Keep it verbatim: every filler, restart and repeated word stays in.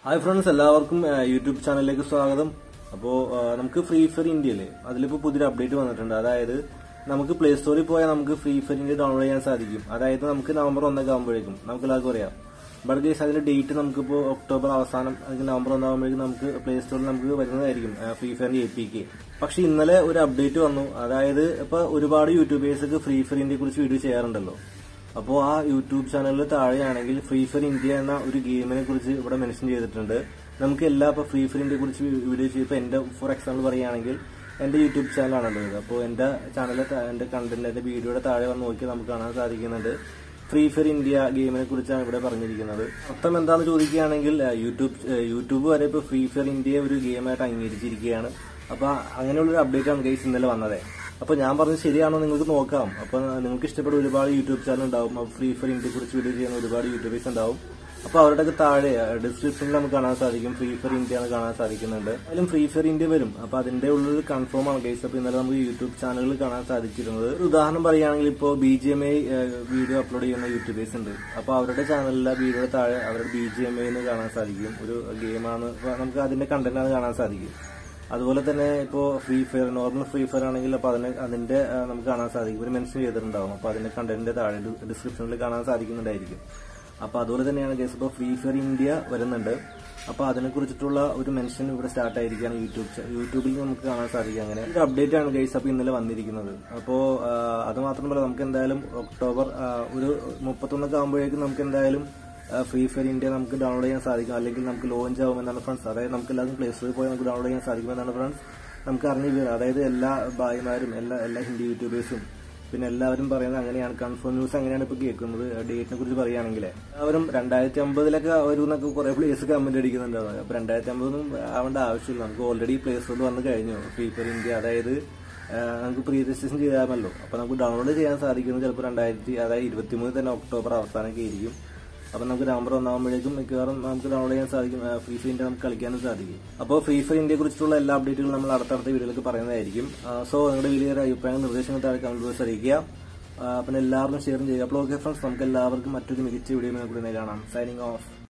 Hi friends, എല്ലാവർക്കും YouTube ചാനലിലേക്ക് സ്വാഗതം. അപ്പോൾ നമുക്ക് ഫ്രീ ഫയർ ഇന്ത്യയില് അതിലിപ്പോൾ പുതിയൊരു അപ്ഡേറ്റ് വന്നിട്ടുണ്ട്. അതായത് നമുക്ക് പ്ലേ സ്റ്റോറിൽ പോയാൽ നമുക്ക് ഫ്രീ ഫയർ ഇന്ത്യ ഡൗൺലോഡ് ചെയ്യാൻ സാധിക്കും. അതായത് നമുക്ക് നവംബർ ഒന്നൊക്കെ ആകുമ്പോഴേക്കും നമുക്ക് എല്ലാവർക്കും അറിയാം. ബട്ട് ഗൈസ് അതിന്റെ ഡേറ്റ് നമുക്കിപ്പോൾ ഒക്ടോബർ അവസാനം അല്ലെങ്കിൽ നവംബർ ഒന്നാകുമ്പോഴേക്കും നമുക്ക് പ്ലേ സ്റ്റോറിൽ നമുക്ക് വരുന്നതായിരിക്കും ഫ്രീ ഫയറിന്റെ എ പി കെ. പക്ഷെ ഇന്നലെ ഒരു അപ്ഡേറ്റ് വന്നു. അതായത് ഇപ്പൊ ഒരുപാട് യൂട്യൂബേഴ്സൊക്കെ ഫ്രീ ഫയർ ഇന്ത്യയെ കുറിച്ച് വീഡിയോ ചെയ്യാറുണ്ടല്ലോ. അപ്പോൾ ആ യൂട്യൂബ് ചാനലിൽ താഴെയാണെങ്കിൽ ഫ്രീ ഫയർ ഇന്ത്യ എന്ന ഒരു ഗെയിമിനെ കുറിച്ച് ഇവിടെ മെൻഷൻ ചെയ്തിട്ടുണ്ട്. നമുക്ക് എല്ലാ ഇപ്പോൾ ഫ്രീ ഫയർ ഇന്ത്യയെ കുറിച്ച് വീഡിയോ ചെയ്യുമ്പോൾ എന്റെ ഫോർ എക്സാമ്പിൾ പറയുകയാണെങ്കിൽ എന്റെ യൂട്യൂബ് ചാനലാണല്ലോ ഇത്. അപ്പോൾ എന്റെ ചാനലിൽ എന്റെ കണ്ടന്റ് എന്റെ വീഡിയോയുടെ താഴെ വന്ന് നോക്കി നമുക്ക് കാണാൻ സാധിക്കുന്നുണ്ട് ഫ്രീ ഫയർ ഇന്ത്യ ഗെയിമിനെ കുറിച്ചാണ് ഇവിടെ പറഞ്ഞിരിക്കുന്നത്. അർത്ഥം എന്താണെന്ന് ചോദിക്കുകയാണെങ്കിൽ യൂട്യൂബ് യൂട്യൂബ് വരെ ഇപ്പോൾ ഫ്രീ ഫയർ ഇന്ത്യയെ ഒരു ഗെയിമായിട്ട് അംഗീകരിച്ചിരിക്കുകയാണ്. അപ്പൊ അങ്ങനെയുള്ളൊരു അപ്ഡേറ്റ് ആണ് ഗൈസ് ഇന്നലെ വന്നത്. അപ്പൊ ഞാൻ പറഞ്ഞത് ശരിയാണോ നിങ്ങൾക്ക് നോക്കാം. അപ്പൊ നിങ്ങൾക്ക് ഇഷ്ടപ്പെട്ട ഒരുപാട് യൂട്യൂബ് ചാനൽ ഉണ്ടാവും. ഫ്രീ ഫയർ ഇന്ത്യയെ കുറിച്ച് വീഡിയോ ചെയ്യുന്ന ഒരുപാട് യൂട്യൂബേഴ്സ് ഉണ്ടാവും. അപ്പൊ അവരുടെ താഴെ ഡിസ്ക്രിപ്ഷനിൽ നമുക്ക് കാണാൻ സാധിക്കും ഫ്രീ ഫയർ ഇന്ത്യ ആണ് കാണാൻ സാധിക്കുന്നുണ്ട്. അതിലും ഫ്രീ ഫയർ ഇന്ത്യ വരും. അപ്പൊ അതിന്റെ ഉള്ളിൽ കൺഫേം ആണ് ഗൈസ്. അപ്പൊ ഇന്നലെ നമുക്ക് യൂട്യൂബ് ചാനലുകളിൽ കാണാൻ സാധിച്ചിരുന്നത്. ഒരു ഉദാഹരണം പറയുകയാണെങ്കിൽ ഇപ്പോൾ B G M I video upload ചെയ്യുന്ന യൂട്യൂബേഴ്സ് ഉണ്ട്. അപ്പൊ അവരുടെ ചാനലിലെ വീഡിയോയുടെ താഴെ അവരുടെ ബി ജി എം ഐ എന്ന് കാണാൻ സാധിക്കും. ഒരു ഗെയിമാണ്, നമുക്ക് അതിന്റെ കണ്ടന്റ് ആണ് കാണാൻ സാധിക്കും. അതുപോലെ തന്നെ ഇപ്പോ free fire normal free fire ആണെങ്കിൽ അപ്പൊ അതിന് അതിന്റെ നമുക്ക് കാണാൻ സാധിക്കും. ഒരു മെൻഷൻ ചെയ്തിട്ടുണ്ടാവും. അപ്പൊ അതിന്റെ കണ്ടന്റിന്റെ താഴെ ഡിസ്ക്രിപ്ഷനിൽ കാണാൻ സാധിക്കുന്നുണ്ടായിരിക്കും. അപ്പൊ അതുപോലെ തന്നെയാണ് കേസ് ഇപ്പോൾ ഫ്രീ ഫയർ ഇന്ത്യ വരുന്നുണ്ട്. അപ്പൊ അതിനെ കുറിച്ചിട്ടുള്ള ഒരു മെൻഷൻ ഇവിടെ സ്റ്റാർട്ട് ആയിരിക്കുകയാണ് യൂട്യൂബ് യൂട്യൂബിൽ നമുക്ക് കാണാൻ സാധിക്കും. അങ്ങനെ ഒരു അപ്ഡേറ്റ് ആണ് ഗൈസ് അപ്പൊ ഇന്നലെ വന്നിരിക്കുന്നത്. അപ്പോ അത് മാത്രമല്ല നമുക്ക് എന്തായാലും ഒക്ടോബർ ഒരു മുപ്പത്തൊന്നൊക്കെ ആകുമ്പോഴേക്കും നമുക്ക് എന്തായാലും ഫ്രീ ഫയർ ഇന്ത്യ നമുക്ക് ഡൗൺലോഡ് ചെയ്യാൻ സാധിക്കും. അല്ലെങ്കിൽ നമുക്ക് ലോഞ്ച് ആവുമെന്നാണ് ഫ്രണ്ട്സ്. അതായത് നമുക്ക് എല്ലാവർക്കും പ്ലേ സ്റ്റോറിൽ പോയി നമുക്ക് ഡൗൺലോഡ് ചെയ്യാൻ സാധിക്കുമെന്നാണ് ഫ്രണ്ട്സ് നമുക്ക് അറിഞ്ഞു. അതായത് എല്ലാ ഭായിമാരും എല്ലാ എല്ലാ ഹിന്ദി യൂട്യൂബേഴ്സും പിന്നെ എല്ലാവരും പറയുന്നത് അങ്ങനെയാണ്. കൺഫേം ന്യൂസ് അങ്ങനെയാണ് ഇപ്പൊ കേൾക്കുന്നത്. ഡേറ്റിനെ കുറിച്ച് പറയുകയാണെങ്കിൽ അവരും രണ്ടായിരത്തി അമ്പതിലൊക്കെ വരും എന്നൊക്കെ കുറെ പ്ലേസ് കമന്റ് അടിക്കുന്നുണ്ടാവും. അപ്പൊ രണ്ടായിരത്തി അമ്പതൊന്നും ആവേണ്ട ആവശ്യമില്ല. നമുക്ക് ഓൾറെഡി പ്ലേ സ്റ്റോറിൽ വന്നു കഴിഞ്ഞു ഫ്രീ ഫയർ ഇന്ത്യ. അതായത് നമുക്ക് പ്രീ രജിസ്ട്രേഷൻ ചെയ്യാമല്ലോ. അപ്പൊ നമുക്ക് ഡൗൺലോഡ് ചെയ്യാൻ സാധിക്കുന്നത് ചിലപ്പോൾ രണ്ടായിരത്തി അതായത് ഇരുപത്തിമൂന്നിൽ തന്നെ ഒക്ടോബർ അവസാനമൊക്കെ ആയിരിക്കും. അപ്പൊ നമുക്ക് നവംബർ ഒന്നാകുമ്പോഴേക്കും മിക്കവാറും നമുക്ക് ഡൗൺലോഡ് ചെയ്യാൻ സാധിക്കും. ഫ്രീ ഫയർ ഇന്ത്യ നമുക്ക് കളിക്കാനും സാധിക്കും. അപ്പോൾ ഫ്രീ ഫയർ ഇന്ത്യയെ കുറിച്ചുള്ള എല്ലാ അപ്ഡേറ്റുകളും നമ്മൾ അടുത്തടുത്ത വീഡിയോയിലേക്ക് പറയുന്നതായിരിക്കും. സോ നിങ്ങളുടെ വലിയ അഭിപ്രായങ്ങൾ നിർദ്ദേശങ്ങൾ താഴെ കമന്റ് ബോക്സിൽ അറിയിക്കുക. പിന്നെ എല്ലാവരും ഷെയർ ചെയ്യുക. അപ്പോൾ ഓക്കെ ഫ്രണ്ട്സ്, നമുക്ക് എല്ലാവർക്കും മറ്റൊരു മികച്ച വീഡിയോ കൂടി കാണാം. Signing of.